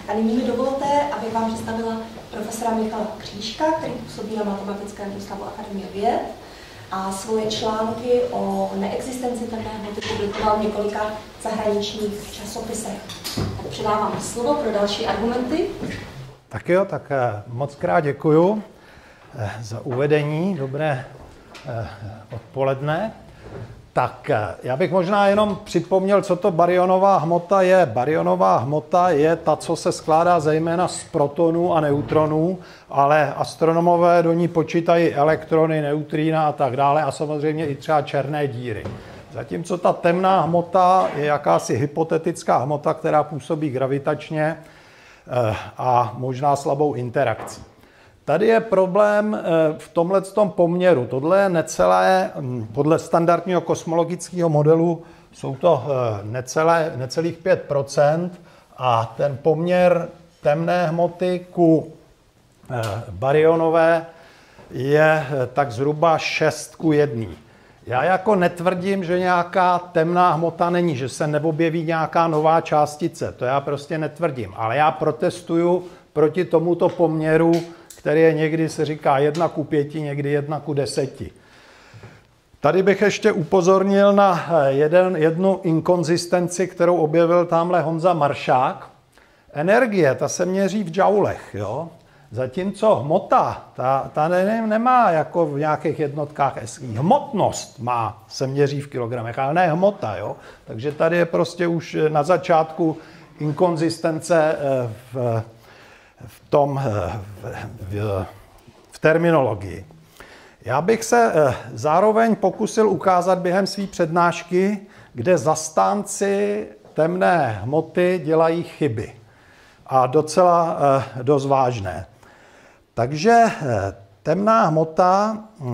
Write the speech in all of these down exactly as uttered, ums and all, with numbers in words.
A nyní mi dovolte, abych vám představila profesora Michala Křížka, který působí na Matematickém ústavu Akademie věd a svoje články o neexistenci temné hmoty publikoval v několika zahraničních časopisech. Tak předávám slovo pro další argumenty. Tak jo, tak moc krát děkuju za uvedení. Dobré odpoledne. Tak já bych možná jenom připomněl, co to baryonová hmota je. Baryonová hmota je ta, co se skládá zejména z protonů a neutronů, ale astronomové do ní počítají elektrony, neutrína a tak dále a samozřejmě i třeba černé díry. Zatímco ta temná hmota je jakási hypotetická hmota, která působí gravitačně a možná slabou interakcí. Tady je problém v tomhletom poměru. Tohle je necelé, podle standardního kosmologického modelu jsou to necelé, necelých pět procent a ten poměr temné hmoty ku baryonové je tak zhruba šest ku jedné. Já jako netvrdím, že nějaká temná hmota není, že se neobjeví nějaká nová částice. To já prostě netvrdím. Ale já protestuju proti tomuto poměru, který je někdy se říká jedna ku pěti, někdy jedna ku deseti. Tady bych ještě upozornil na jeden, jednu inkonzistenci, kterou objevil tamhle Honza Maršák. Energie, ta se měří v džaulech, jo? Zatímco hmota, ta, ta ne, nemá jako v nějakých jednotkách S I. Hmotnost má, se měří v kilogramech, ale ne hmota, jo? Takže tady je prostě už na začátku inkonzistence v v tom, v, v terminologii. Já bych se zároveň pokusil ukázat během své přednášky, kde zastánci temné hmoty dělají chyby. A docela dost vážné. Takže temná hmota,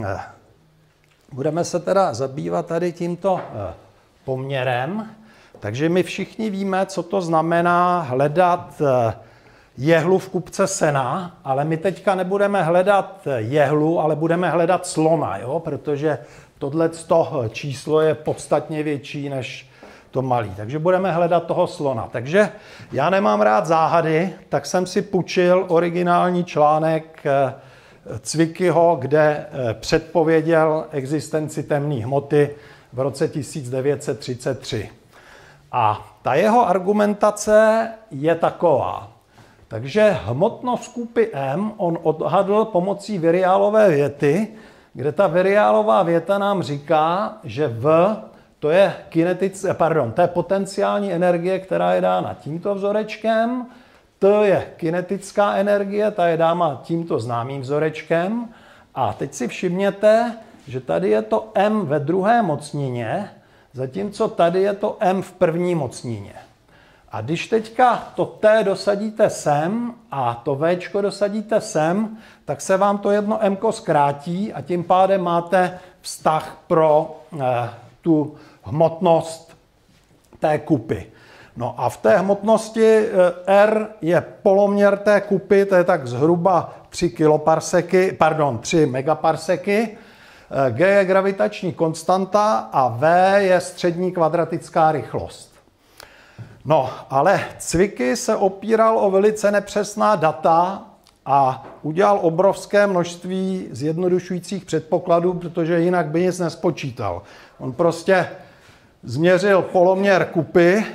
budeme se teda zabývat tady tímto poměrem, takže my všichni víme, co to znamená hledat jehlu v kupce sena, ale my teďka nebudeme hledat jehlu, ale budeme hledat slona, jo? Protože tohleto číslo je podstatně větší než to malý. Takže budeme hledat toho slona. Takže já nemám rád záhady, tak jsem si půjčil originální článek Zwickyho, kde předpověděl existenci temné hmoty v roce tisíc devět set třicet tři. A ta jeho argumentace je taková. Takže hmotnost kupy M on odhadl pomocí Viriálové věty, kde ta Viriálová věta nám říká, že V to je kinetic, pardon, to je potenciální energie, která je dána tímto vzorečkem, T je kinetická energie, ta je dána tímto známým vzorečkem. A teď si všimněte, že tady je to M ve druhé mocnině, zatímco tady je to M v první mocnině. A když teďka to T dosadíte sem a to Včko dosadíte sem, tak se vám to jedno Mko zkrátí a tím pádem máte vztah pro eh, tu hmotnost té kupy. No a v té hmotnosti eh, R je poloměr té kupy, to je tak zhruba tři kiloparseky, pardon, tři megaparseky. Eh, G je gravitační konstanta a V je střední kvadratická rychlost. No, ale Zwicky se opíral o velice nepřesná data a udělal obrovské množství zjednodušujících předpokladů, protože jinak by nic nespočítal. On prostě změřil poloměr kupy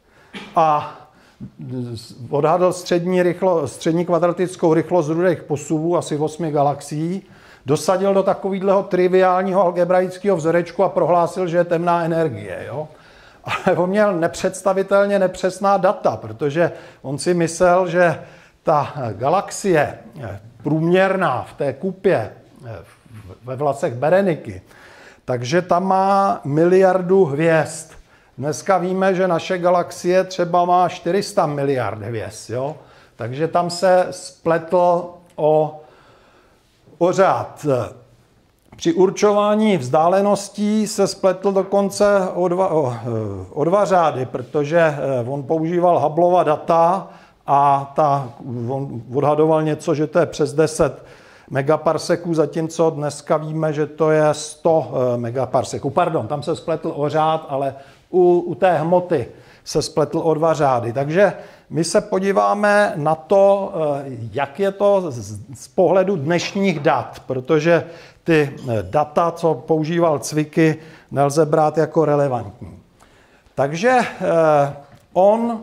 a odhadl střední, rychlo, střední kvadratickou rychlost rudých posuvů, asi osmi galaxií, dosadil do takového triviálního algebraického vzorečku a prohlásil, že je temná energie, jo? Ale on měl nepředstavitelně nepřesná data, protože on si myslel, že ta galaxie průměrná v té kupě ve vlasech Bereniky, takže tam má miliardu hvězd. Dneska víme, že naše galaxie třeba má čtyři sta miliard hvězd, jo? Takže tam se spletl o, o řád. Při určování vzdáleností se spletl dokonce o dva, o, o dva řády, protože on používal Hubbleova data a ta, on odhadoval něco, že to je přes deset megaparseků, zatímco dneska víme, že to je sto megaparseků. Pardon, tam se spletl o řád, ale u, u té hmoty se spletl o dva řády. Takže my se podíváme na to, jak je to z pohledu dnešních dat, protože ty data, co používal Cviky, nelze brát jako relevantní. Takže on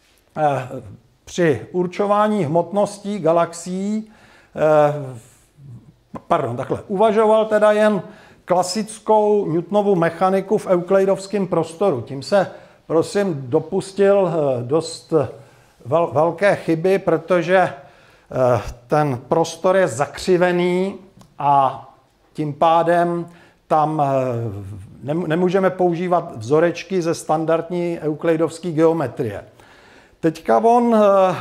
při určování hmotností galaxií, pardon, takhle, uvažoval teda jen klasickou Newtonovu mechaniku v euklidovském prostoru. Tím se, prosím, dopustil dost vel, velké chyby, protože ten prostor je zakřivený a tím pádem tam nemůžeme používat vzorečky ze standardní euklidovské geometrie. Teďka on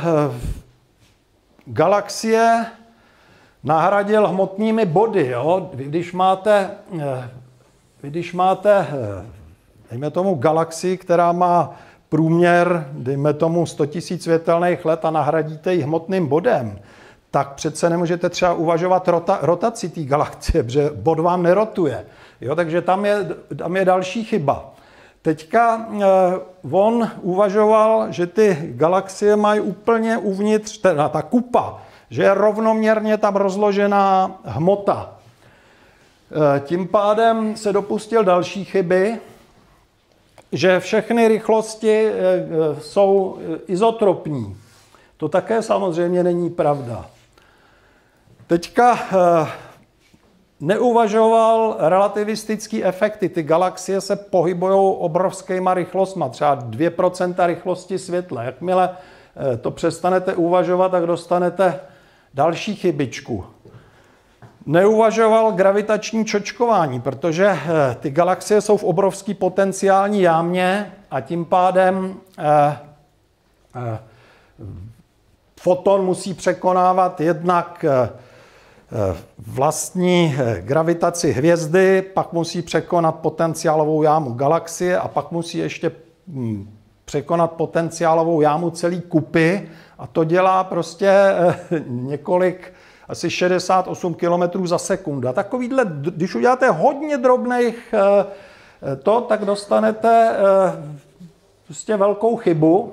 galaxie nahradil hmotnými body. Jo? Když máte, když máte, dejme tomu, galaxii, která má průměr, dejme tomu, sto tisíc světelných let a nahradíte ji hmotným bodem, tak přece nemůžete třeba uvažovat rota, rotaci té galaxie, protože bod vám nerotuje. Jo? Takže tam je, tam je další chyba. Teďka eh, on uvažoval, že ty galaxie mají úplně uvnitř, teda ta kupa, že je rovnoměrně tam rozložená hmota. Eh, tím pádem se dopustil další chyby, že všechny rychlosti eh, jsou izotropní. To také samozřejmě není pravda. Teďka eh, neuvažoval relativistický efekty. Ty galaxie se pohybují obrovskýma rychlostma, třeba dvě procenta rychlosti světla. Jakmile to přestanete uvažovat, tak dostanete další chybičku. Neuvažoval gravitační čočkování, protože ty galaxie jsou v obrovský potenciální jámě a tím pádem eh, eh, foton musí překonávat jednak eh, vlastní gravitaci hvězdy, pak musí překonat potenciálovou jámu galaxie a pak musí ještě překonat potenciálovou jámu celé kupy a to dělá prostě několik, asi šedesát osm kilometrů za sekundu. A takovýhle, když uděláte hodně drobných to, tak dostanete prostě velkou chybu.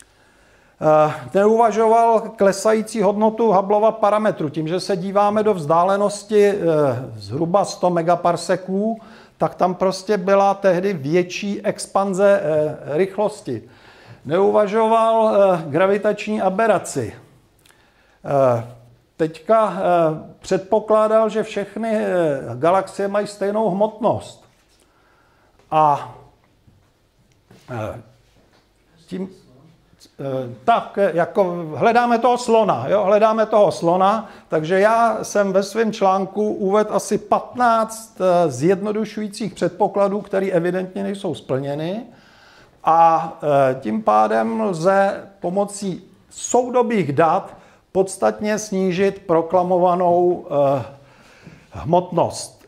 Neuvažoval klesající hodnotu Hubbleova parametru. Tím, že se díváme do vzdálenosti zhruba sto megaparseků, tak tam prostě byla tehdy větší expanze rychlosti. Neuvažoval gravitační aberaci. Teďka předpokládal, že všechny galaxie mají stejnou hmotnost. A tím tak, jako hledáme toho slona, jo? hledáme toho slona, takže já jsem ve svém článku uvedl asi patnáct zjednodušujících předpokladů, které evidentně nejsou splněny a tím pádem lze pomocí soudobých dat podstatně snížit proklamovanou hmotnost.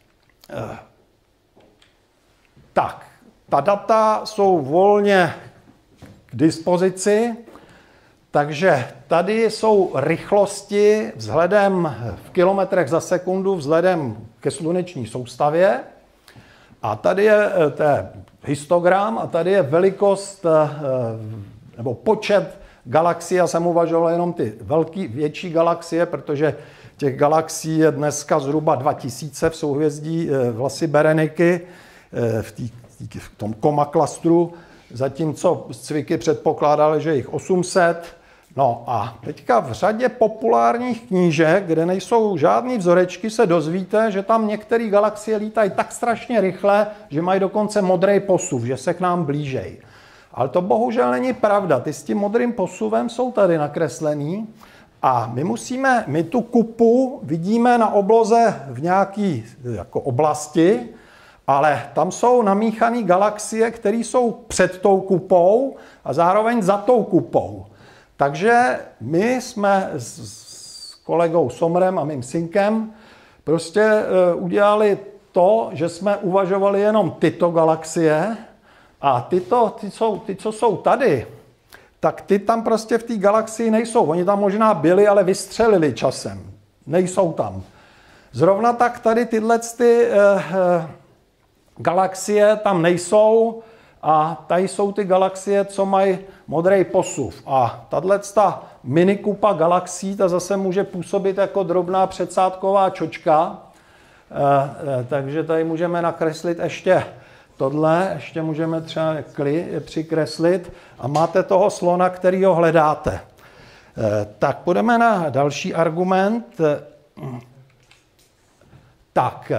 Tak, ta data jsou volně k dispozici, takže tady jsou rychlosti vzhledem v kilometrech za sekundu vzhledem ke sluneční soustavě a tady je, to je histogram a tady je velikost nebo počet galaxií. Já jsem uvažoval jenom ty velký, větší galaxie, protože těch galaxií je dneska zhruba dva tisíce v souhvězdí Vlasy Bereniky v, tý, v tom Coma klastru, zatímco Cviky předpokládali, že jich osm set. No a teďka v řadě populárních knížek, kde nejsou žádný vzorečky, se dozvíte, že tam některé galaxie lítají tak strašně rychle, že mají dokonce modrý posuv, že se k nám blížejí. Ale to bohužel není pravda. Ty s tím modrým posuvem jsou tady nakreslený a my musíme, my tu kupu vidíme na obloze v nějaké jako oblasti, ale tam jsou namíchané galaxie, které jsou před tou kupou a zároveň za tou kupou. Takže my jsme s kolegou Somrem a mým synkem prostě udělali to, že jsme uvažovali jenom tyto galaxie a tyto, ty, jsou, ty, co jsou tady, tak ty tam prostě v té galaxii nejsou. Oni tam možná byli, ale vystřelili časem. Nejsou tam. Zrovna tak tady tyhle ty, eh, galaxie tam nejsou a tady jsou ty galaxie, co mají modrý posuv. A tato minikupa galaxií, ta zase může působit jako drobná předsádková čočka, e, e, takže tady můžeme nakreslit ještě tohle, ještě můžeme třeba kli přikreslit a máte toho slona, který ho hledáte. E, tak půjdeme na další argument. Tak,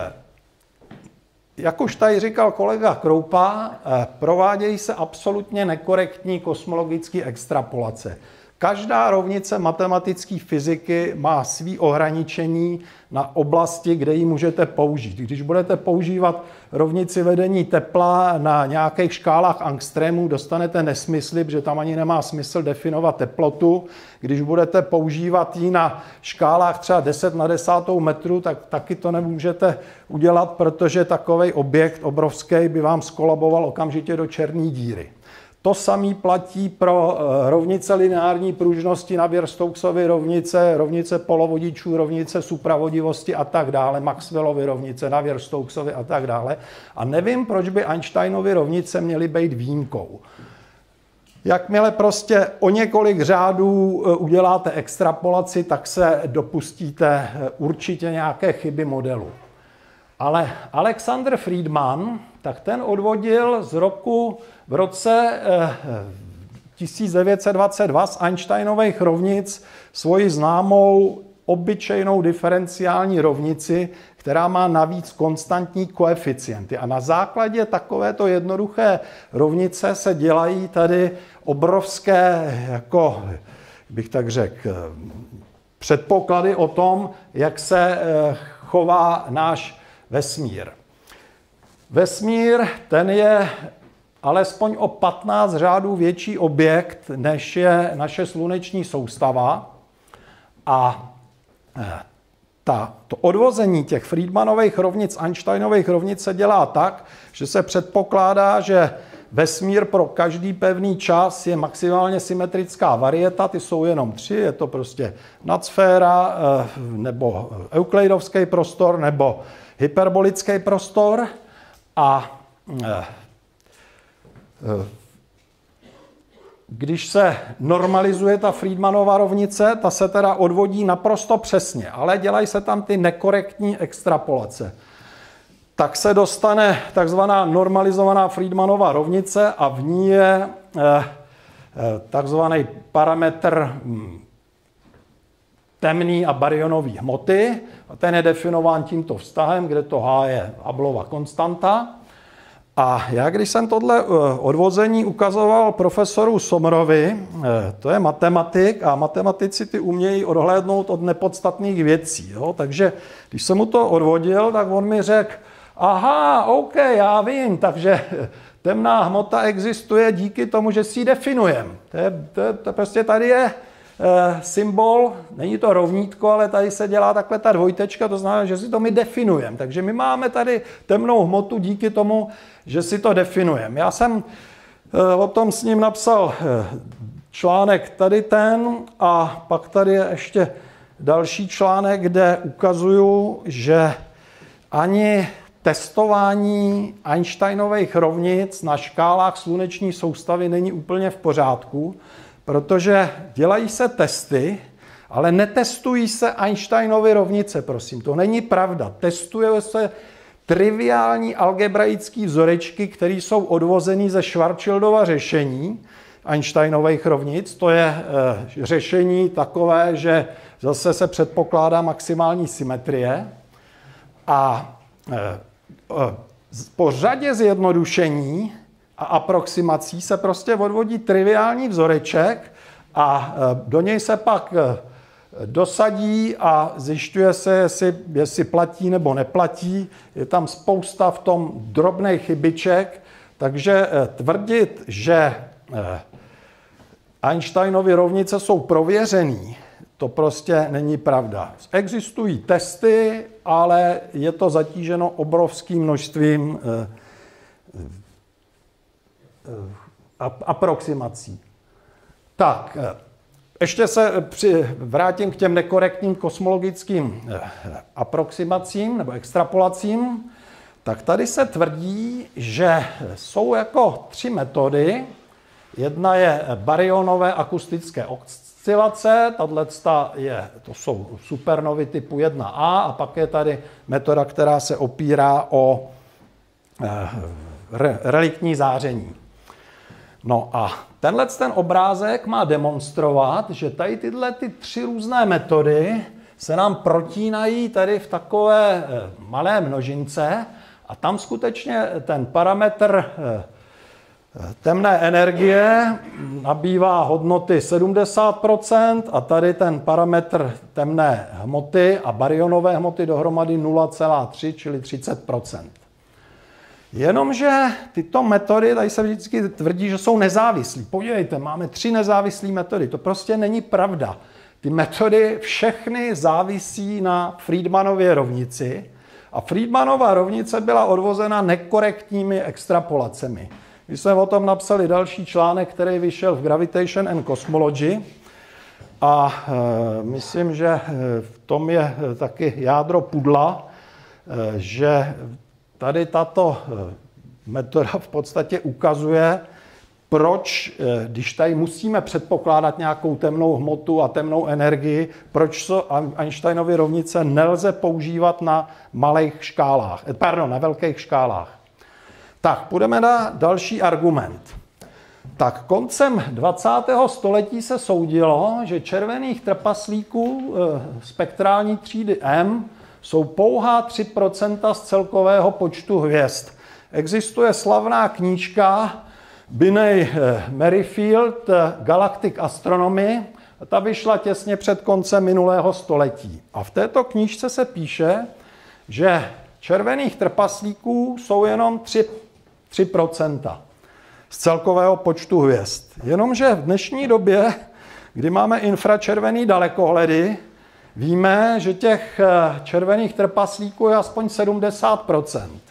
jak už tady říkal kolega Kroupa, provádějí se absolutně nekorektní kosmologické extrapolace. Každá rovnice matematické fyziky má svý ohraničení na oblasti, kde ji můžete použít. Když budete používat rovnici vedení tepla na nějakých škálách angstrémů, dostanete nesmysly, protože tam ani nemá smysl definovat teplotu. Když budete používat ji na škálách třeba deset na desátou metru, tak taky to nemůžete udělat, protože takový objekt obrovský by vám skolaboval okamžitě do černé díry. To samé platí pro rovnice lineární pružnosti, Navier-Stokesovy rovnice, rovnice polovodičů, rovnice supravodivosti a tak dále, Maxwellovy rovnice, Navier-Stokesovy a tak dále. A nevím, proč by Einsteinovy rovnice měly být výjimkou. Jakmile prostě o několik řádů uděláte extrapolaci, tak se dopustíte určitě nějaké chyby modelu. Ale Alexander Friedmann, tak ten odvodil z roku v roce tisíc devět set dvacet dva z Einsteinových rovnic svoji známou obyčejnou diferenciální rovnici, která má navíc konstantní koeficienty. A na základě takovéto jednoduché rovnice se dělají tady obrovské, jako bych tak řekl, předpoklady o tom, jak se chová náš vesmír. Vesmír, ten je alespoň o patnáct řádů větší objekt, než je naše sluneční soustava. A ta, to odvození těch Friedmanových rovnic, Einsteinových rovnic se dělá tak, že se předpokládá, že vesmír pro každý pevný čas je maximálně symetrická varieta, ty jsou jenom tři, je to prostě nadsféra, nebo euklidovský prostor, nebo hyperbolický prostor. A když se normalizuje ta Friedmanova rovnice, ta se teda odvodí naprosto přesně, ale dělají se tam ty nekorektní extrapolace. Tak se dostane takzvaná normalizovaná Friedmanova rovnice a v ní je takzvaný parametr temný a baryonový hmoty. A ten je definován tímto vztahem, kde to H je Hubbleova konstanta. A já, když jsem tohle odvození ukazoval profesoru Sommerovi, to je matematik a matematici ty umějí odhlédnout od nepodstatných věcí. Jo? Takže když jsem mu to odvodil, tak on mi řekl, aha, OK, já vím, takže temná hmota existuje díky tomu, že si ji definujeme. To, je, to, to prostě tady je e, symbol, není to rovnítko, ale tady se dělá takhle ta dvojtečka, to znamená, že si to my definujeme. Takže my máme tady temnou hmotu díky tomu, že si to definujeme. Já jsem e, o tom s ním napsal e, článek tady ten a pak tady je ještě další článek, kde ukazuju, že ani testování Einsteinových rovnic na škálách sluneční soustavy není úplně v pořádku, protože dělají se testy, ale netestují se Einsteinovy rovnice, prosím. To není pravda. Testuje se triviální algebraické vzorečky, které jsou odvozeny ze Schwarzschildova řešení Einsteinových rovnic. To je e, řešení takové, že zase se předpokládá maximální symetrie. A e, po řadě zjednodušení a aproximací se prostě odvodí triviální vzoreček a do něj se pak dosadí a zjišťuje se, jestli, jestli platí nebo neplatí. Je tam spousta v tom drobných chybiček, takže tvrdit, že Einsteinovy rovnice jsou prověřený, to prostě není pravda. Existují testy, ale je to zatíženo obrovským množstvím eh, eh, aproximací. Tak, eh, ještě se při, vrátím k těm nekorektním kosmologickým eh, aproximacím nebo extrapolacím. tak tady se tvrdí, že jsou jako tři metody. Jedna je baryonové akustické oscilace, tato je, to jsou supernovy typu jedna A, a pak je tady metoda, která se opírá o re, reliktní záření. No a tenhle ten obrázek má demonstrovat, že tady tyhle ty tři různé metody se nám protínají tady v takové malé množince a tam skutečně ten parametr temné energie nabývá hodnoty sedmdesát procent a tady ten parametr temné hmoty a baryonové hmoty dohromady nula celá tři, čili třicet procent. Jenomže tyto metody, tady se vždycky tvrdí, že jsou nezávislí. Podívejte, máme tři nezávislé metody. To prostě není pravda. Ty metody všechny závisí na Friedmanově rovnici a Friedmanova rovnice byla odvozena nekorektními extrapolacemi. My jsme o tom napsali další článek, který vyšel v Gravitation and Cosmology a e, myslím, že v tom je taky jádro pudla, e, že tady tato metoda v podstatě ukazuje, proč, když tady musíme předpokládat nějakou temnou hmotu a temnou energii, proč Einsteinovy rovnice nelze používat na malých škálách, pardon, na velkých škálách. Tak, půjdeme na další argument. Tak koncem dvacátého století se soudilo, že červených trpaslíků spektrální třídy M jsou pouhá tři procenta z celkového počtu hvězd. Existuje slavná knížka Binney Merrifield Galactic Astronomy, ta vyšla těsně před koncem minulého století. A v této knížce se píše, že červených trpaslíků jsou jenom tři procenta z celkového počtu hvězd. Jenomže v dnešní době, kdy máme infračervený dalekohledy, víme, že těch červených trpaslíků je aspoň sedmdesát procent.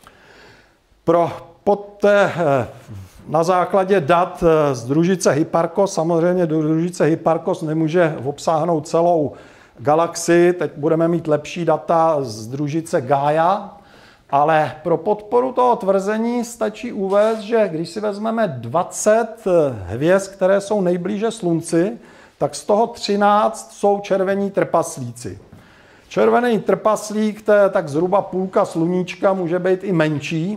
Pro, poté, na základě dat z družice Hipparcos, samozřejmě družice Hipparcos nemůže obsáhnout celou galaxii, teď budeme mít lepší data z družice Gaia, ale pro podporu toho tvrzení stačí uvést, že když si vezmeme dvacet hvězd, které jsou nejblíže Slunci, tak z toho třináct jsou červení trpaslíci. Červený trpaslík, to je tak zhruba půlka sluníčka, může být i menší.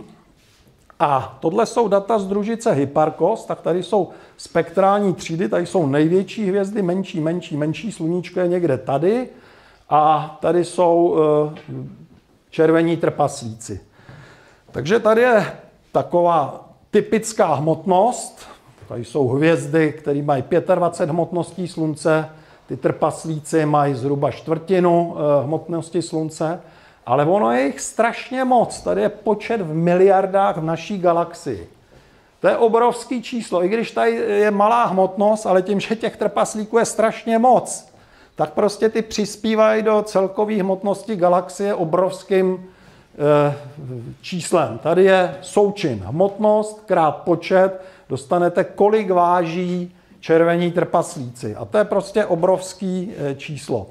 A tohle jsou data z družice Hipparcos, tak tady jsou spektrální třídy, tady jsou největší hvězdy, menší, menší, menší, sluníčko je někde tady a tady jsou červení trpaslíci. Takže tady je taková typická hmotnost. Tady jsou hvězdy, které mají dvacet pět hmotností Slunce, ty trpaslíci mají zhruba čtvrtinu hmotnosti Slunce, ale ono je jich strašně moc. Tady je počet v miliardách v naší galaxii. To je obrovský číslo, i když tady je malá hmotnost, ale tím, že těch trpaslíků je strašně moc, tak prostě ty přispívají do celkové hmotnosti galaxie obrovským e, číslem. Tady je součin hmotnost krát počet, dostanete, kolik váží červení trpaslíci. A to je prostě obrovský e, číslo.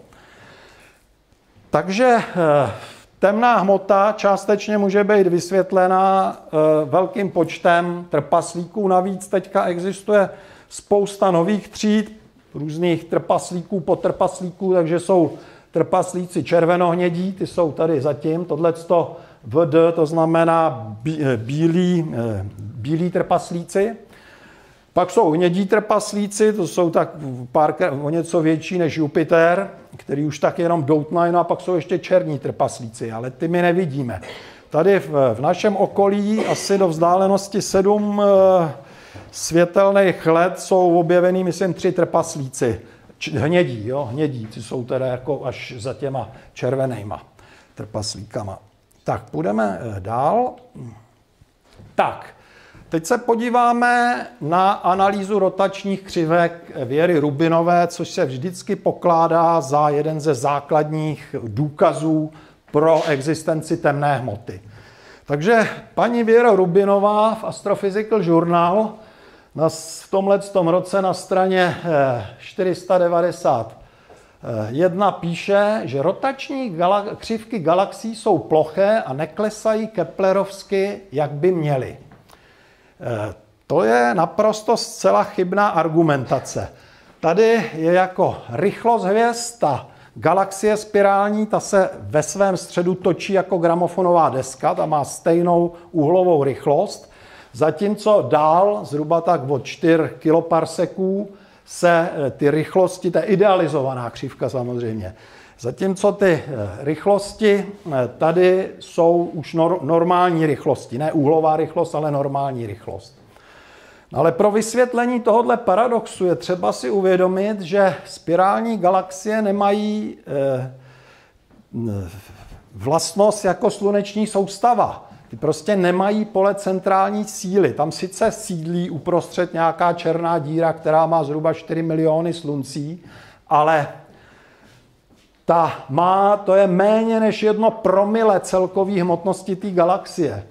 Takže e, temná hmota částečně může být vysvětlena e, velkým počtem trpaslíků. Navíc teďka existuje spousta nových tříd, různých trpaslíků, podtrpaslíků, takže jsou trpaslíci červenohnědí, ty jsou tady zatím, tohleto V D, to znamená bílí, bílí trpaslíci. Pak jsou hnědí trpaslíci, to jsou tak pár, o něco větší než Jupiter, který už tak jenom doutnají, no a pak jsou ještě černí trpaslíci, ale ty my nevidíme. Tady v, v našem okolí asi do vzdálenosti sedm světelných let jsou objevený, myslím, tři trpaslíci. Hnědí, jo, hnědí, ty jsou teda jako až za těma červenýma trpaslíkama. Tak, půjdeme dál. Tak, teď se podíváme na analýzu rotačních křivek Věry Rubinové, což se vždycky pokládá za jeden ze základních důkazů pro existenci temné hmoty. Takže paní Věra Rubinová v Astrophysical Journal v tomhletom roce na straně čtyři sta devadesát Jedna píše, že rotační gala- křivky galaxií jsou ploché a neklesají keplerovsky, jak by měly. To je naprosto zcela chybná argumentace. Tady je jako rychlost hvězd, ta galaxie spirální, ta se ve svém středu točí jako gramofonová deska, ta má stejnou úhlovou rychlost, zatímco dál, zhruba tak od čtyři kiloparseků, se ty rychlosti, to je idealizovaná křivka samozřejmě, zatímco ty rychlosti tady jsou už normální rychlosti, ne úhlová rychlost, ale normální rychlost. Ale pro vysvětlení tohoto paradoxu je třeba si uvědomit, že spirální galaxie nemají vlastnost jako sluneční soustava. Ty prostě nemají pole centrální síly. Tam sice sídlí uprostřed nějaká černá díra, která má zhruba čtyři miliony sluncí, ale ta má, to je méně než jedno promile celkové hmotnosti té galaxie.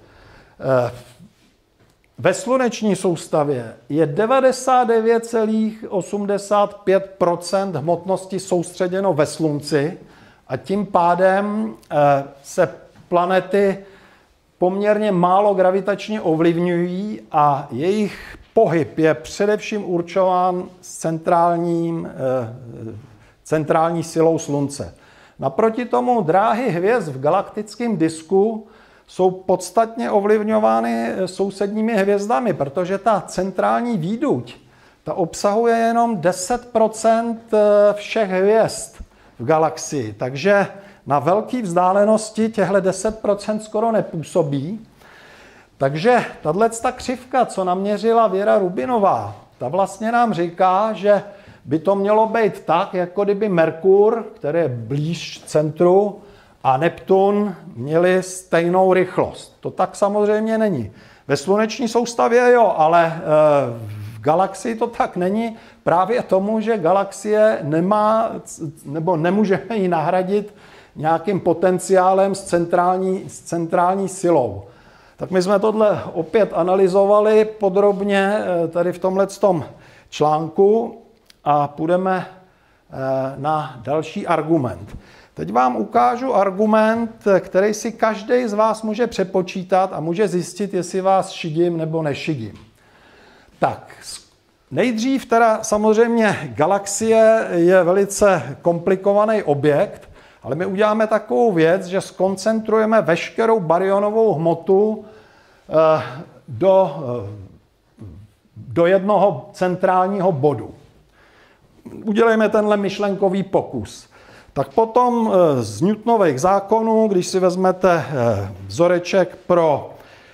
Ve sluneční soustavě je devadesát devět celá osmdesát pět procent hmotnosti soustředěno ve Slunci a tím pádem se planety poměrně málo gravitačně ovlivňují a jejich pohyb je především určován s centrálním, centrální silou Slunce. Naproti tomu dráhy hvězd v galaktickém disku jsou podstatně ovlivňovány sousedními hvězdami, protože ta centrální výduť, ta obsahuje jenom deset procent všech hvězd v galaxii, takže na velké vzdálenosti těchto deset procent skoro nepůsobí. Takže tato křivka, co naměřila Věra Rubinová, ta vlastně nám říká, že by to mělo být tak, jako kdyby Merkur, který je blíž centru, a Neptun měli stejnou rychlost. To tak samozřejmě není. Ve sluneční soustavě jo, ale v galaxii to tak není. Právě tomu, že galaxie nemá, nebo nemůžeme ji nahradit nějakým potenciálem s centrální, s centrální silou. Tak my jsme tohle opět analyzovali podrobně tady v tomhletom článku a půjdeme na další argument. Teď vám ukážu argument, který si každý z vás může přepočítat a může zjistit, jestli vás šidím nebo nešidím. Tak, nejdřív teda samozřejmě galaxie je velice komplikovaný objekt, ale my uděláme takovou věc, že skoncentrujeme veškerou baryonovou hmotu do, do jednoho centrálního bodu. Udělejme tenhle myšlenkový pokus. Tak potom z Newtonových zákonů, když si vezmete vzoreček pro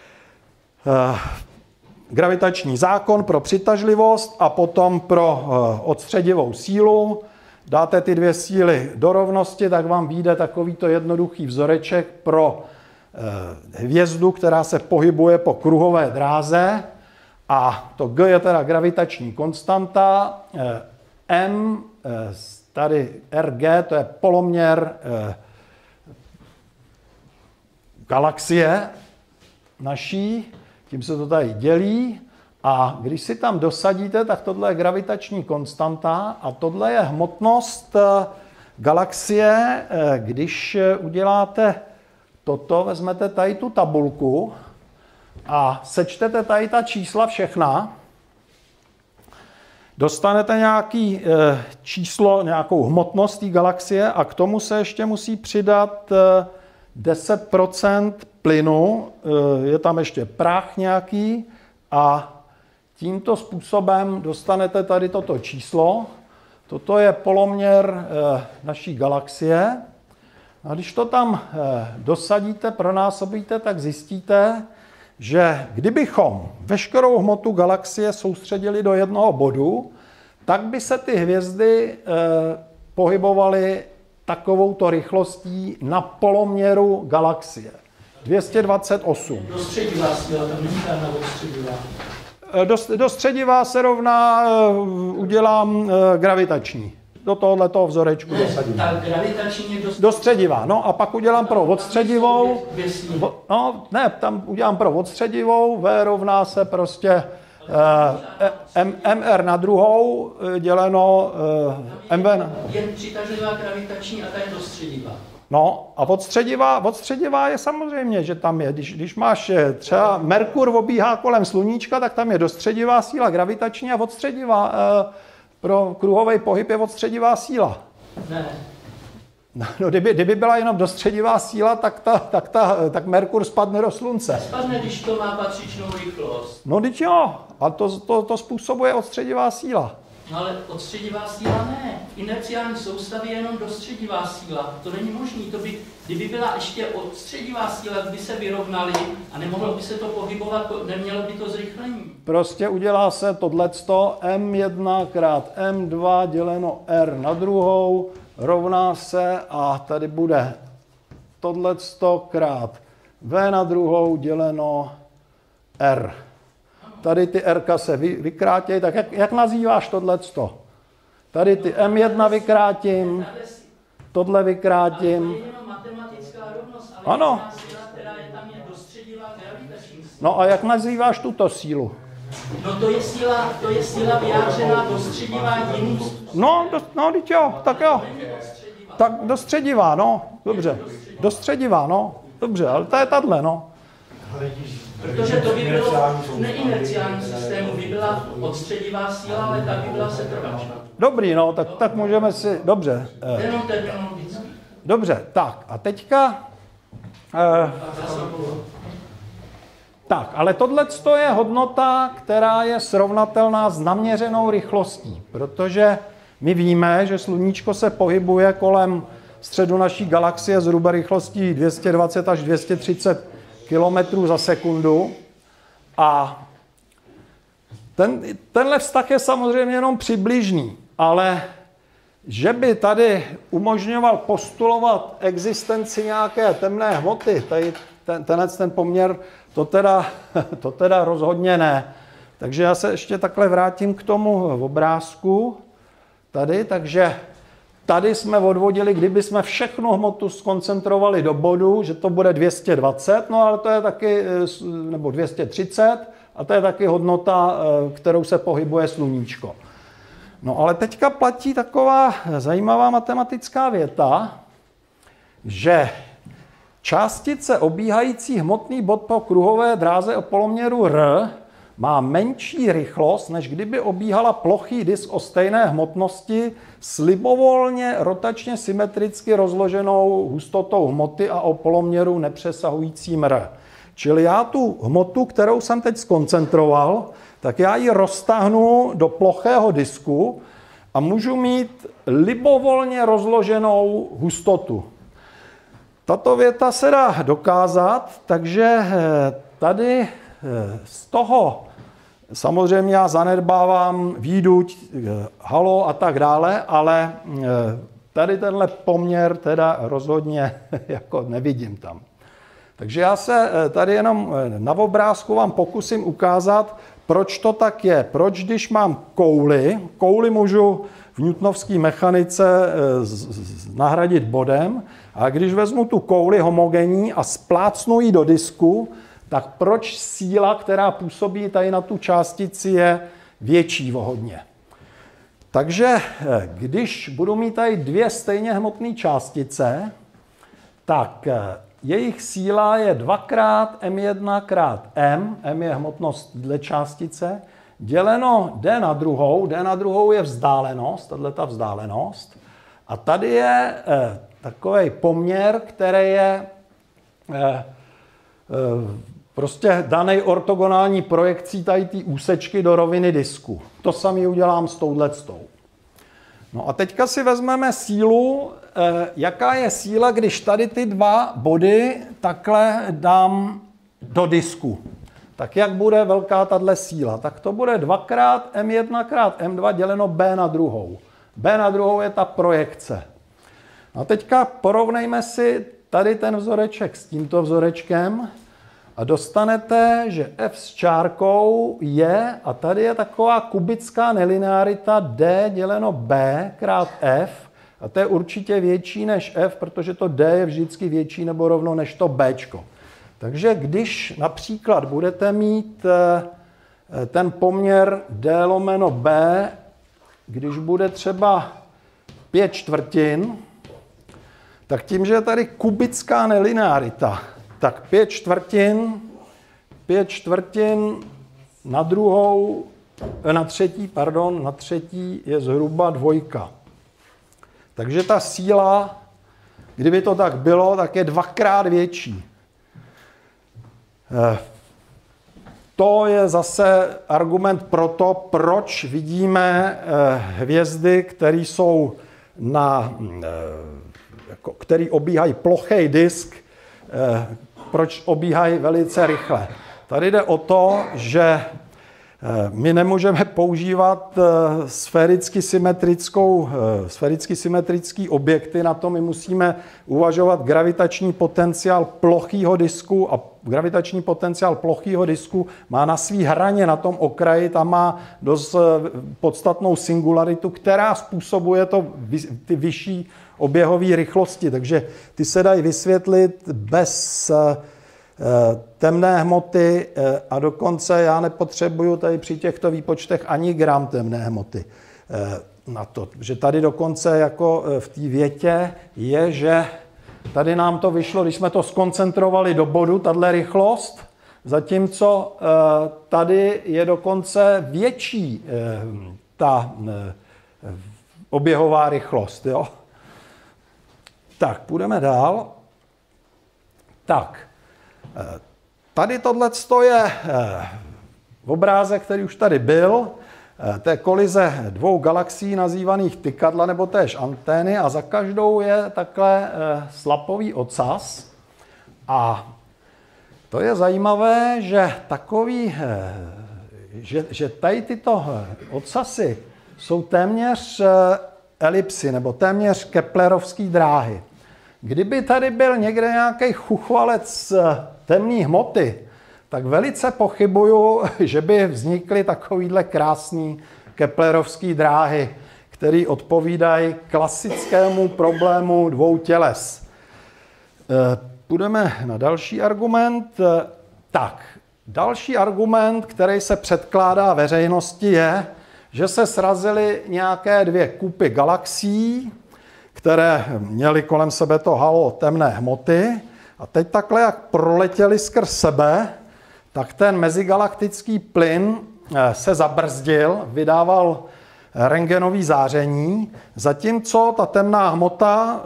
gravitační zákon, pro přitažlivost a potom pro odstředivou sílu, dáte ty dvě síly do rovnosti, tak vám vyjde takovýto jednoduchý vzoreček pro hvězdu, která se pohybuje po kruhové dráze. A to G je teda gravitační konstanta, M, tady R G, to je poloměr galaxie naší, tím se to tady dělí. A když si tam dosadíte, tak tohle je gravitační konstanta a tohle je hmotnost galaxie. Když uděláte toto, vezmete tady tu tabulku a sečtete tady ta čísla všechna, dostanete nějaký číslo, nějakou hmotnost té galaxie a k tomu se ještě musí přidat deset procent plynu, je tam ještě prach nějaký a tímto způsobem dostanete tady toto číslo. Toto je poloměr naší galaxie. A když to tam dosadíte, pronásobíte, tak zjistíte, že kdybychom veškerou hmotu galaxie soustředili do jednoho bodu, tak by se ty hvězdy pohybovaly takovouto rychlostí na poloměru galaxie. dvě stě dvacet osm. Dostředivá síla, tam není tam na odstředivá. Dostředivá se rovná, udělám gravitační. Do tohoto vzorečku dosadím. Ta gravitační je dost... Dostředivá, no a pak udělám pro odstředivou. No, ne, tam udělám pro odstředivou, V rovná se prostě M, mr na druhou děleno mv na... Je přitažlivá gravitační a ta je dostředivá. No a odstředivá, odstředivá je samozřejmě, že tam je. Když, když máš třeba Merkur obíhá kolem sluníčka, tak tam je dostředivá síla gravitační a odstředivá pro kruhový pohyb je odstředivá síla. Ne. No, kdyby, kdyby byla jenom dostředivá síla, tak, ta, tak, ta, tak Merkur spadne do slunce. Spadne, když to má patřičnou rychlost. No, teď jo. A to, to, to způsobuje odstředivá síla. No ale odstředivá síla ne. V inerciální soustavě je jenom dostředivá síla. To není možné. To by, kdyby byla ještě odstředivá síla, by se vyrovnaly a nemohlo by se to pohybovat, nemělo by to zrychlení. Prostě udělá se tohleto em jedna krát em dva děleno R na druhou, rovná se a tady bude tohleto krát V na druhou děleno R. Tady ty R se vy, vykrátějí, tak jak, jak nazýváš tohleto? Tady ty em jedna vykrátím, tohle vykrátím. To je jenom matematická rovnost, ale ano. Síla, která je tam, je dostředivá gravitační síla. No a jak nazýváš tuto sílu? No to je síla, to je síla vyjádřená dostředivá jiným způsobem. No, do, no, teď jo, tak jo. Tak dostředivá, no, dobře. Dostředivá, no, dobře, ale to je tahle, no. Protože to by bylo v neinerciálním systému, by byla odstředivá síla, ale ta by byla setrvačná. Dobrý, no, tak, tak můžeme si, dobře. Eh. Jenom terminologicky. Dobře, tak a teďka... Eh, tak, ale tohle je hodnota, která je srovnatelná s naměřenou rychlostí, protože my víme, že sluníčko se pohybuje kolem středu naší galaxie zhruba rychlostí dvě stě dvacet až dvě stě třicet kilometrů za sekundu a ten, tenhle vztah je samozřejmě jenom přibližný, ale že by tady umožňoval postulovat existenci nějaké temné hmoty, tady ten, tenhle ten poměr, to teda, to teda rozhodně ne. Takže já se ještě takhle vrátím k tomu obrázku tady, takže tady jsme odvodili, kdyby jsme všechnu hmotu skoncentrovali do bodu, že to bude dvě stě dvacet, no ale to je taky, nebo dvě stě třicet, a to je taky hodnota, kterou se pohybuje sluníčko. No ale teďka platí taková zajímavá matematická věta, že částice obíhající hmotný bod po kruhové dráze o poloměru R má menší rychlost, než kdyby obíhala plochý disk o stejné hmotnosti s libovolně rotačně symetricky rozloženou hustotou hmoty a o poloměru nepřesahujícím R. Čili já tu hmotu, kterou jsem teď skoncentroval, tak já ji roztáhnu do plochého disku a můžu mít libovolně rozloženou hustotu. Tato věta se dá dokázat, takže tady z toho samozřejmě já zanedbávám výduť, halo a tak dále, ale tady tenhle poměr teda rozhodně jako nevidím tam. Takže já se tady jenom na obrázku vám pokusím ukázat, proč to tak je. Proč, když mám kouli, kouli můžu v newtonovské mechanice nahradit bodem, a když vezmu tu kouli homogenní a splácnu ji do disku, tak proč síla, která působí tady na tu částici, je větší o hodně. Takže když budu mít tady dvě stejně hmotné částice, tak jejich síla je dvakrát em jedna krát m, m je hmotnost dle částice, děleno d na druhou, d na druhou je vzdálenost, tato vzdálenost, a tady je eh, takový poměr, který je eh, eh, prostě daný ortogonální projekcí tady ty úsečky do roviny disku. To samý udělám s touhletou. No a teďka si vezmeme sílu, eh, jaká je síla, když tady ty dva body takhle dám do disku. Tak jak bude velká tahle síla? Tak to bude dvakrát em jedna krát em dva děleno b na druhou. B na druhou je ta projekce. A teďka porovnejme si tady ten vzoreček s tímto vzorečkem a dostanete, že f s čárkou je, a tady je taková kubická nelinearita d děleno b krát f, a to je určitě větší než f, protože to d je vždycky větší nebo rovno než to bčko. Takže když například budete mít ten poměr D lomeno B, když bude třeba pět čtvrtin, tak tím, že je tady kubická nelinearita, tak pět čtvrtin, pět čtvrtin na druhou, na třetí, pardon, na třetí je zhruba dvojka. Takže ta síla, kdyby to tak bylo, tak je dvakrát větší. To je zase argument pro to, proč vidíme hvězdy, které jsou na, jako, který obíhají plochý disk, proč obíhají velice rychle. Tady jde o to, že my nemůžeme používat sféricky symetrickou, sféricky symetrický objekty, na to my musíme uvažovat gravitační potenciál plochého disku a gravitační potenciál plochého disku má na svý hraně, na tom okraji, tam má dost podstatnou singularitu, která způsobuje to, ty vyšší oběhové rychlosti, takže ty se dají vysvětlit bez temné hmoty a dokonce já nepotřebuju tady při těchto výpočtech ani gram temné hmoty na to. Že tady dokonce jako v té větě je, že tady nám to vyšlo, když jsme to skoncentrovali do bodu, tahle rychlost, zatímco tady je dokonce větší ta oběhová rychlost. Jo? Tak, půjdeme dál. Tak. Tady tohleto je obrázek, který už tady byl. To je kolize dvou galaxií nazývaných tykadla nebo též antény a za každou je takhle slapový ocas. A to je zajímavé, že takový, že, že tady tyto ocasy jsou téměř elipsy nebo téměř keplerovský dráhy. Kdyby tady byl někde nějaký chuchvalec temné hmoty, tak velice pochybuju, že by vznikly takovýhle krásný keplerovský dráhy, které odpovídají klasickému problému dvou těles. Půjdeme na další argument. Tak, další argument, který se předkládá veřejnosti, je, že se srazily nějaké dvě kupy galaxií, které měly kolem sebe to halo temné hmoty a teď takhle, jak proletěli skrz sebe, tak ten mezigalaktický plyn se zabrzdil, vydával rentgenový záření, zatímco ta temná hmota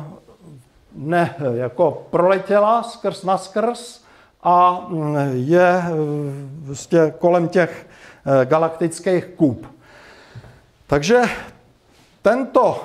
ne, jako proletěla skrz naskrz a je vlastně kolem těch galaktických kup. Takže tento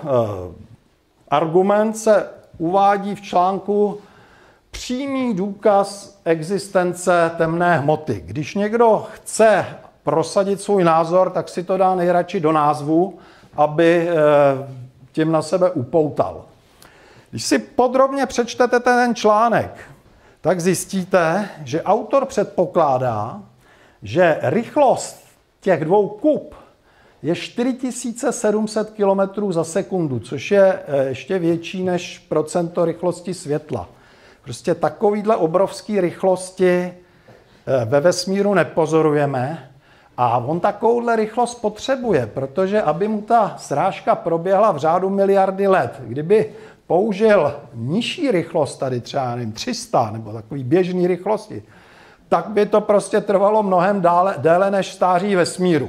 argument se uvádí v článku Přímý důkaz existence temné hmoty. Když někdo chce prosadit svůj názor, tak si to dá nejradši do názvu, aby tím na sebe upoutal. Když si podrobně přečtete ten článek, tak zjistíte, že autor předpokládá, že rychlost těch dvou kup je čtyři tisíce sedm set kilometrů za sekundu, což je ještě větší než procento rychlosti světla. Prostě takovýhle obrovský rychlosti ve vesmíru nepozorujeme a on takovouhle rychlost potřebuje, protože aby mu ta srážka proběhla v řádu miliardy let, kdyby použil nižší rychlost, tady třeba nevím, tři sta nebo takový běžný rychlosti, tak by to prostě trvalo mnohem dále, déle než stáří vesmíru.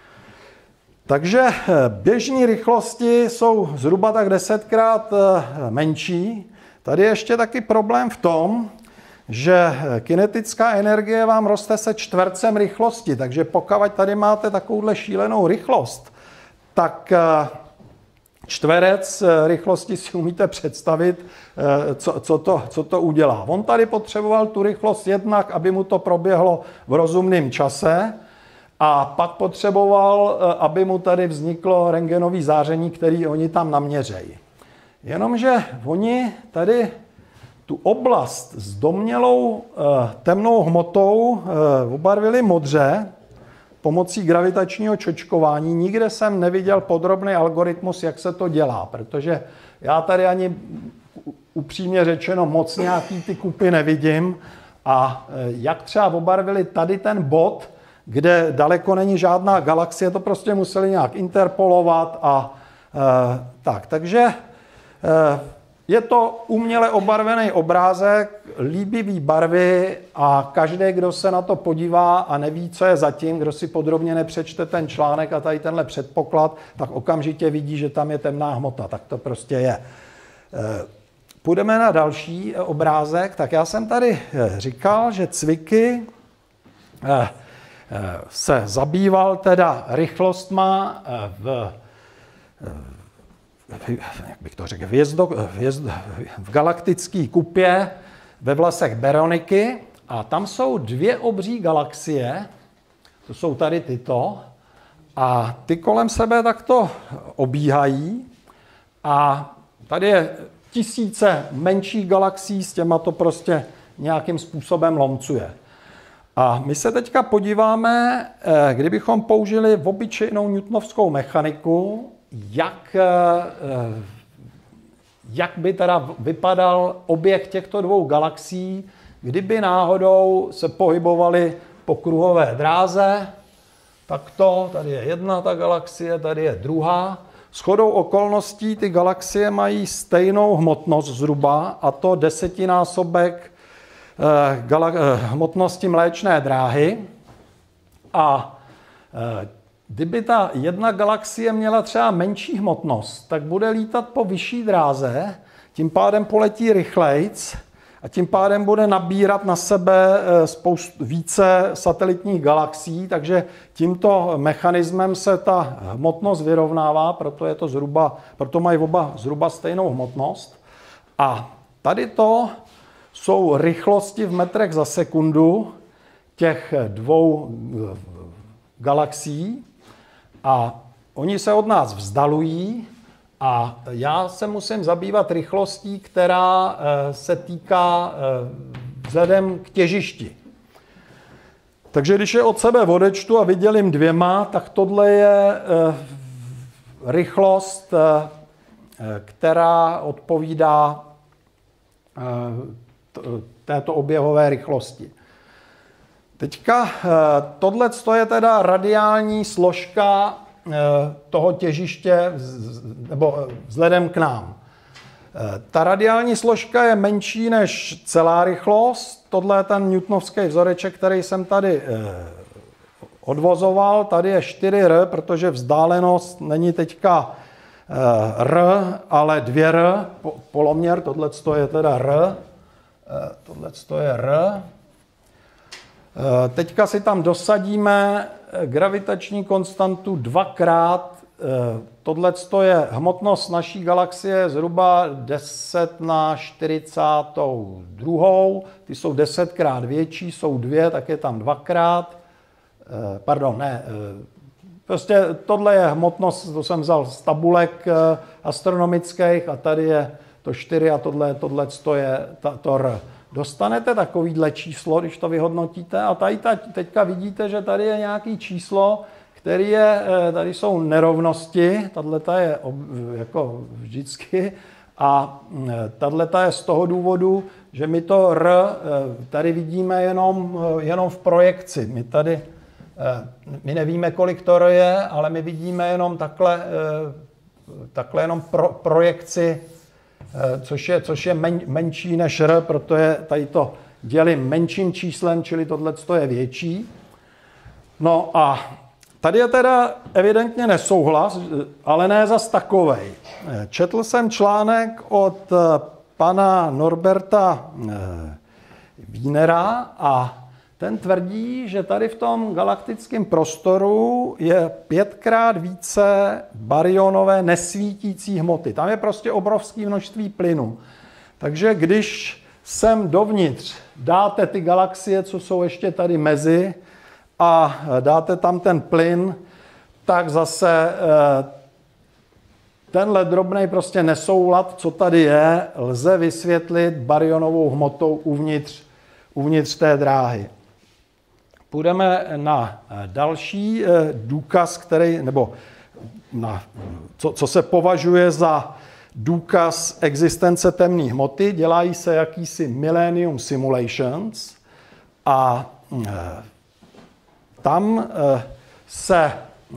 Takže běžné rychlosti jsou zhruba tak desetkrát menší. Tady je ještě taky problém v tom, že kinetická energie vám roste se čtvercem rychlosti, takže pokud tady máte takovouhle šílenou rychlost, tak čtverec rychlosti si umíte představit, co, co, to, co to udělá. On tady potřeboval tu rychlost jednak, aby mu to proběhlo v rozumném čase, a pak potřeboval, aby mu tady vzniklo rentgenové záření, které oni tam naměřejí. Jenomže oni tady tu oblast s domnělou temnou hmotou obarvili modře pomocí gravitačního čočkování. Nikde jsem neviděl podrobný algoritmus, jak se to dělá, protože já tady ani upřímně řečeno moc nějaký ty kupy nevidím. A jak třeba obarvili tady ten bod, kde daleko není žádná galaxie, to prostě museli nějak interpolovat a e, tak. Takže e, je to uměle obarvený obrázek, líbivý barvy a každý, kdo se na to podívá a neví, co je zatím, kdo si podrobně nepřečte ten článek a tady tenhle předpoklad, tak okamžitě vidí, že tam je temná hmota. Tak to prostě je. E, půjdeme na další obrázek. Tak já jsem tady říkal, že Cviky e, se zabýval teda rychlostma v, jak bych to řekl, v, jezdo, v, jezdo, v galaktické kupě ve vlasech Beroniky a tam jsou dvě obří galaxie, to jsou tady tyto, a ty kolem sebe takto obíhají a tady je tisíce menších galaxií, s těma to prostě nějakým způsobem lomcuje. A my se teďka podíváme, kdybychom použili obyčejnou newtonovskou mechaniku, jak, jak by teda vypadal oběh těchto dvou galaxií, kdyby náhodou se pohybovali po kruhové dráze. Takto, tady je jedna ta galaxie, tady je druhá. Shodou okolností ty galaxie mají stejnou hmotnost zhruba, a to desetinásobek hmotnosti Mléčné dráhy. A kdyby ta jedna galaxie měla třeba menší hmotnost, tak bude lítat po vyšší dráze, tím pádem poletí rychlejc a tím pádem bude nabírat na sebe spoustu více satelitních galaxií, takže tímto mechanismem se ta hmotnost vyrovnává, proto je to zhruba, proto mají oba zhruba stejnou hmotnost. A tady to jsou rychlosti v metrech za sekundu těch dvou galaxií a oni se od nás vzdalují a já se musím zabývat rychlostí, která se týká vzhledem k těžišti. Takže když je od sebe odečtu a vydělím dvěma, tak tohle je rychlost, která odpovídá této oběhové rychlosti. Teďka tohle je teda radiální složka toho těžiště nebo vzhledem k nám. Ta radiální složka je menší než celá rychlost. Tohle je ten newtonovský vzoreček, který jsem tady odvozoval. Tady je čtyři R, protože vzdálenost není teďka R, ale dvě R, poloměr, tohle je teda R. Tohle je R. Teďka si tam dosadíme gravitační konstantu dvakrát. Tohle je hmotnost naší galaxie zhruba deset na čtyřicátou druhou. Ty jsou desetkrát větší, jsou dvě, tak je tam dvakrát. Pardon, ne. Prostě tohle je hmotnost, to jsem vzal z tabulek astronomických a tady je to čtyři a tohle, tohle je to R. Dostanete takovýhle číslo, když to vyhodnotíte a tady teďka vidíte, že tady je nějaký číslo, který je, tady jsou nerovnosti, tato je jako vždycky a tato je z toho důvodu, že my to R tady vidíme jenom, jenom v projekci. My tady, my nevíme, kolik to R je, ale my vidíme jenom takhle, takhle jenom pro, projekci, což je, což je men, menší než R, protože tady to dělím menším číslem, čili tohle je větší. No a tady je teda evidentně nesouhlas, ale ne zas takovej. Četl jsem článek od pana Norberta Wienera a ten tvrdí, že tady v tom galaktickém prostoru je pětkrát více barionové nesvítící hmoty. Tam je prostě obrovské množství plynu. Takže když sem dovnitř dáte ty galaxie, co jsou ještě tady mezi, a dáte tam ten plyn, tak zase tenhle drobnej prostě nesoulad, co tady je, lze vysvětlit barionovou hmotou uvnitř, uvnitř té dráhy. Půjdeme na další důkaz, který, nebo na, co, co se považuje za důkaz existence temné hmoty. Dělají se jakýsi Millennium Simulations a tam se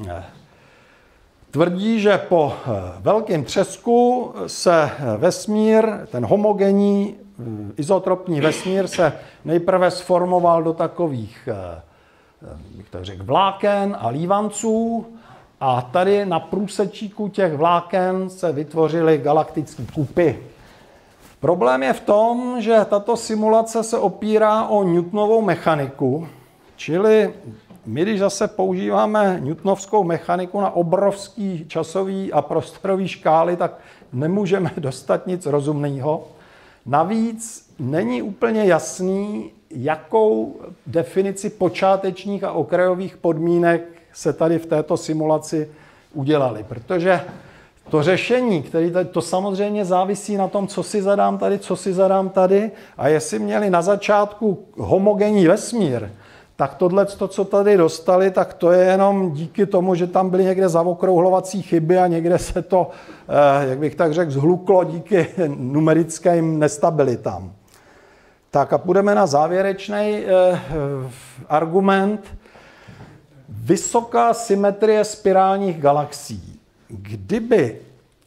tvrdí, že po velkém třesku se vesmír, ten homogenní izotropní vesmír se nejprve sformoval do takových, jak to řekl, vláken a lívanců a tady na průsečíku těch vláken se vytvořily galaktické kupy. Problém je v tom, že tato simulace se opírá o Newtonovou mechaniku, čili my, když zase používáme newtonovskou mechaniku na obrovský časový a prostorový škály, tak nemůžeme dostat nic rozumného. Navíc není úplně jasný, jakou definici počátečních a okrajových podmínek se tady v této simulaci udělali, protože to řešení, které tady, to samozřejmě závisí na tom, co si zadám tady, co si zadám tady, a jestli měli na začátku homogenní vesmír, tak tohle, co tady dostali, tak to je jenom díky tomu, že tam byly někde zaokrouhlovací chyby a někde se to, jak bych tak řekl, zhluklo díky numerickým nestabilitám. Tak a půjdeme na závěrečný argument. Vysoká symetrie spirálních galaxií. Kdyby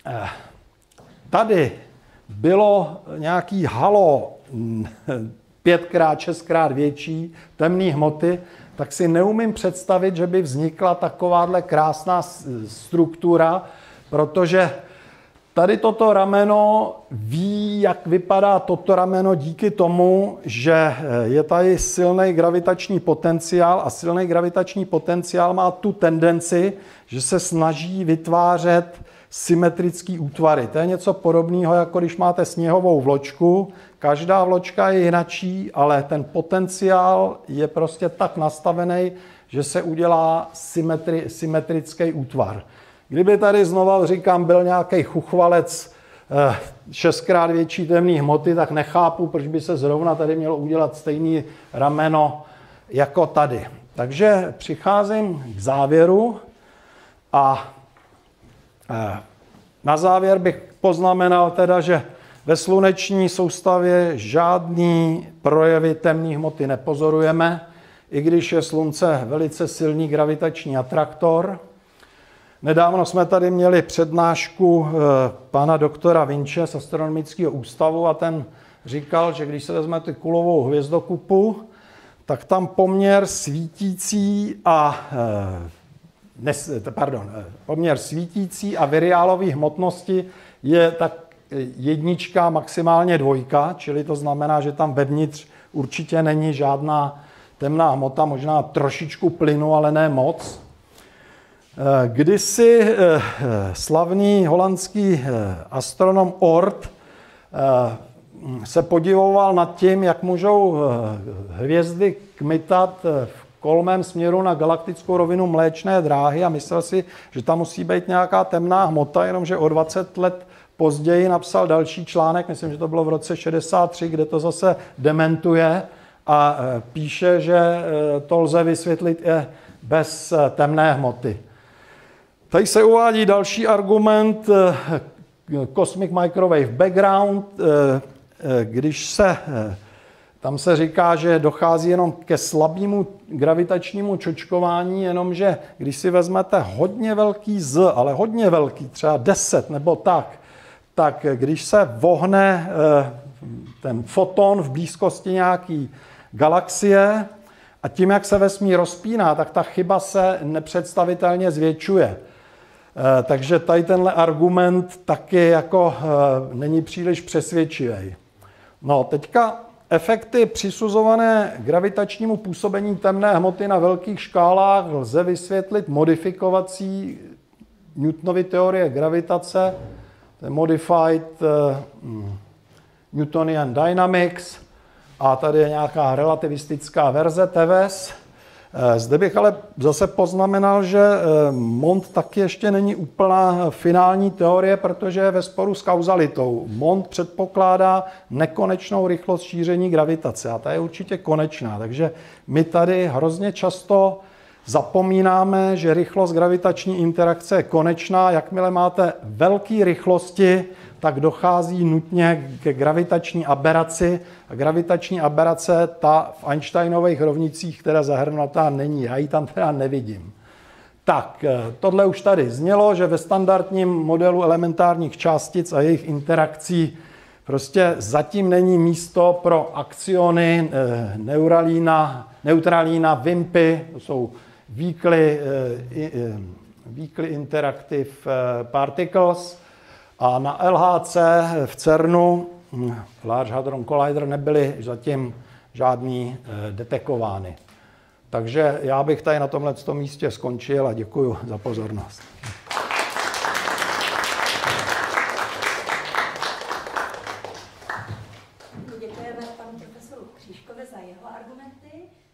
tady bylo nějaký halo pětkrát, šestkrát větší temné hmoty, tak si neumím představit, že by vznikla takováhle krásná struktura, protože tady toto rameno ví, jak vypadá toto rameno díky tomu, že je tady silný gravitační potenciál a silný gravitační potenciál má tu tendenci, že se snaží vytvářet symetrický útvary. To je něco podobného, jako když máte sněhovou vločku. Každá vločka je jinačí, ale ten potenciál je prostě tak nastavený, že se udělá symetri, symetrický útvar. Kdyby tady znova, říkám, byl nějaký chuchvalec eh, šestkrát větší temné hmoty, tak nechápu, proč by se zrovna tady mělo udělat stejný rameno jako tady. Takže přicházím k závěru a eh, na závěr bych poznamenal teda, že ve sluneční soustavě žádný projevy temné hmoty nepozorujeme, i když je slunce velice silný gravitační atraktor. Nedávno jsme tady měli přednášku pana doktora Vinče z Astronomického ústavu a ten říkal, že když se vezmete kulovou hvězdokupu, tak tam poměr svítící a nes, pardon, poměr svítící a viriálové hmotnosti je tak jednička, maximálně dvojka, čili to znamená, že tam vevnitř určitě není žádná temná hmota, možná trošičku plynu, ale ne moc. Kdysi slavný holandský astronom Oort se podivoval nad tím, jak můžou hvězdy kmitat v kolmém směru na galaktickou rovinu Mléčné dráhy a myslel si, že tam musí být nějaká temná hmota, jenomže o dvacet let později napsal další článek, myslím, že to bylo v roce šedesát tři, kde to zase dementuje a píše, že to lze vysvětlit i bez temné hmoty. Tady se uvádí další argument, Cosmic Microwave Background, když se, tam se říká, že dochází jenom ke slabému gravitačnímu čočkování, jenomže když si vezmete hodně velký Z, ale hodně velký, třeba deset nebo tak, tak když se vohne ten foton v blízkosti nějaký galaxie a tím, jak se vesmír rozpíná, tak ta chyba se nepředstavitelně zvětšuje. Takže tady tenhle argument taky jako není příliš přesvědčivý. No, teďka efekty přisuzované gravitačnímu působení temné hmoty na velkých škálách lze vysvětlit modifikací Newtonovy teorie gravitace, to je Modified uh, Newtonian Dynamics, a tady je nějaká relativistická verze T V S. Zde bych ale zase poznamenal, že Mond taky ještě není úplná finální teorie, protože je ve sporu s kauzalitou. Mond předpokládá nekonečnou rychlost šíření gravitace a ta je určitě konečná. Takže my tady hrozně často zapomínáme, že rychlost gravitační interakce je konečná. Jakmile máte velké rychlosti, tak dochází nutně ke gravitační aberaci. A gravitační aberace, ta v Einsteinových rovnicích, která zahrnutá není. Já ji tam teda nevidím. Tak, tohle už tady znělo, že ve standardním modelu elementárních částic a jejich interakcí prostě zatím není místo pro axiony neuralína, neutralína, wimpy, to jsou weakly, weakly interactive particles, a na L H C v CERNu, Large Hadron Collider, nebyly zatím žádný detekovány. Takže já bych tady na tomhle místě skončil a děkuji za pozornost. Děkujeme panu profesoru Křížkovi za jeho argumenty.